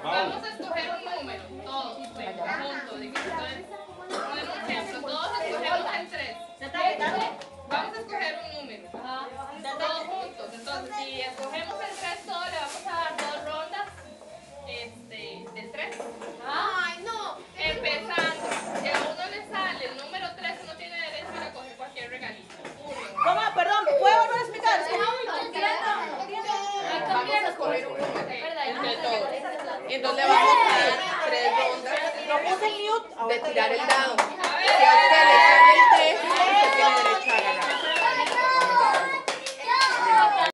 Vamos a escoger un número, todos, juntos. Entonces, un ejemplo, todos escogemos el 3. Vamos a escoger un número, todos juntos. Entonces, si escogemos el 3, todos le vamos a dar 2 rondas del 3. Ay, no. Empezando, si a uno le sale el número 3, uno tiene derecho a ir a coger cualquier regalito. ¿Cómo? Perdón, ¿puedo volver a explicar? Vamos a escoger un número. Entre todos. Entonces vamos a dar 3 rondas No puse el mute. de tirar el dado. A Si a usted le sale el 3,